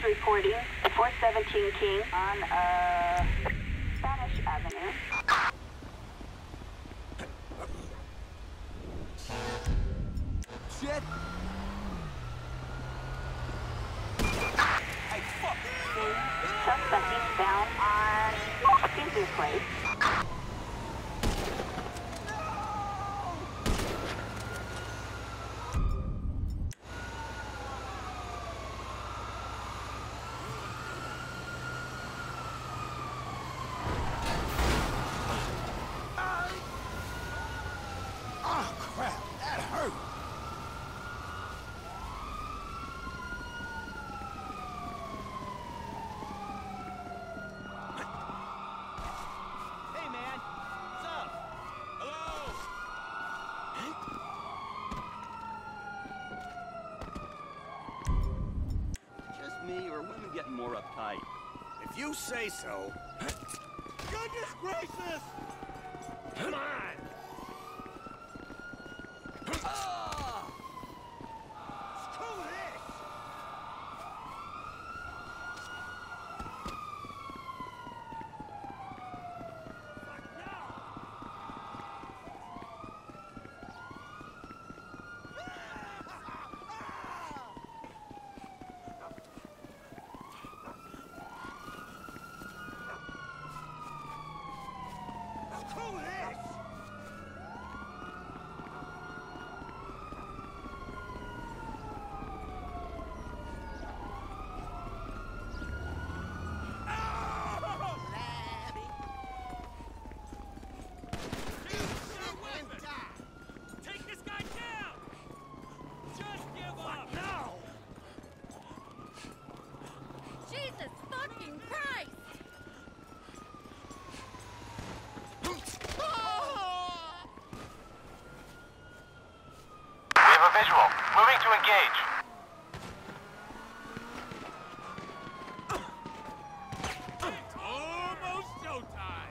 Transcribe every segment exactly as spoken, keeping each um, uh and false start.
reporting four seventeen King on, uh, Spanish Avenue. Shit! Hey, fuck! Suspect eastbound on Caesar Place. Oh, crap! That hurt! Hey, man. What's up? Hello? Just me, or women getting more uptight? If you say so. Goodness gracious! Come on! Ah! Screw this! Screw this! Take this guy down! Just give up! No! Jesus fucking Christ! We have a visual. Moving to engage. It's almost showtime!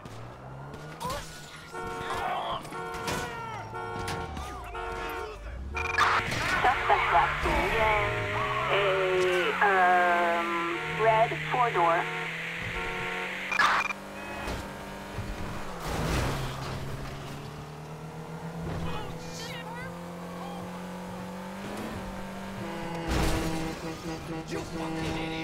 Suspect last seen in a, um, red four-door. You fucking idiot!